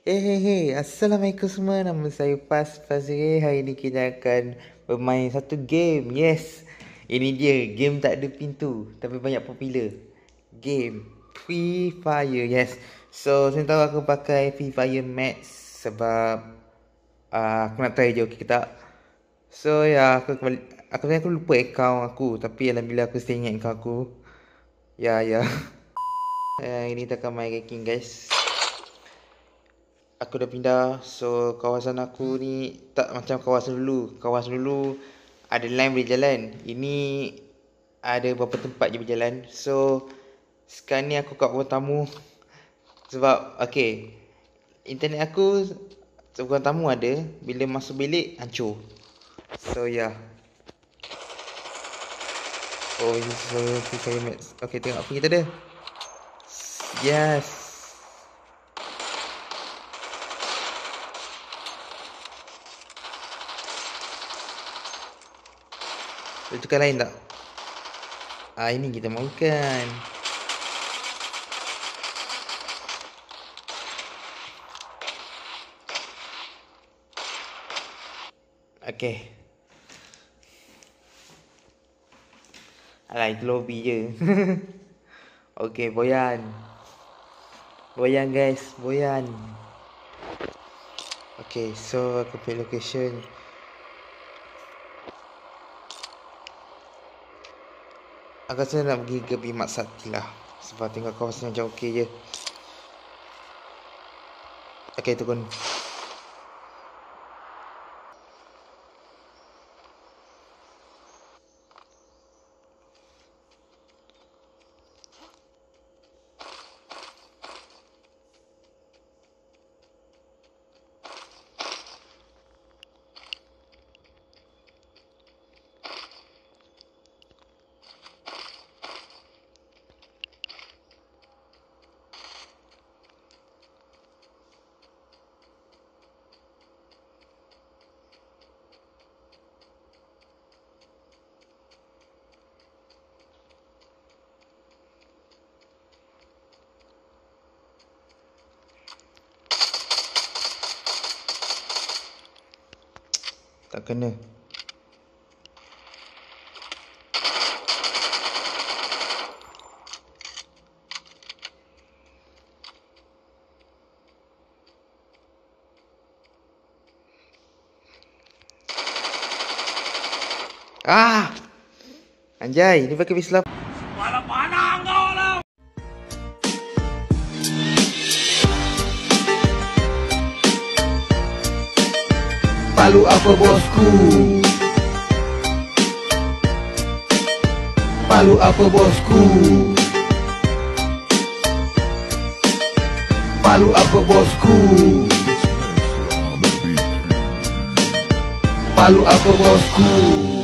Assalamualaikum semua. Nama saya Fazril. Hari ni kita akan bermain satu game. Yes, ini dia. Game tak ada pintu tapi banyak popular. Game Free Fire. Yes. So saya tahu aku pakai Free Fire Max sebab aku nak try je, okey ke tak. So ya, aku lupa akaun aku, tapi alhamdulillah aku still ingat akaun aku. Ya. Ini kita akan main ranking, guys. Aku dah pindah. So kawasan aku ni tak macam kawasan dulu. Kawasan dulu ada line boleh jalan. Ini ada beberapa tempat je berjalan. So sekarang ni aku kat ruang tamu. Sebab internet aku ruang tamu ada, bila masuk bilik hancur. So ya. Oh, ini Free Fire Max. Tengok apa kita ada. Yes. Boleh tukar lain tak? Ini kita mahukan. Alah, itu lobby je. Boyan. Boyan, guys, Boyan. So aku pilih location. Aku rasa nak pergi ke Bimak Sakti lah. Sebab tinggal kawasan macam okey je. Turun. Tak kena. Anjay, dia pakai pistol. Mana kau lah? Palu apa bosku? Palu apa bosku? Palu apa bosku? Palu apa bosku?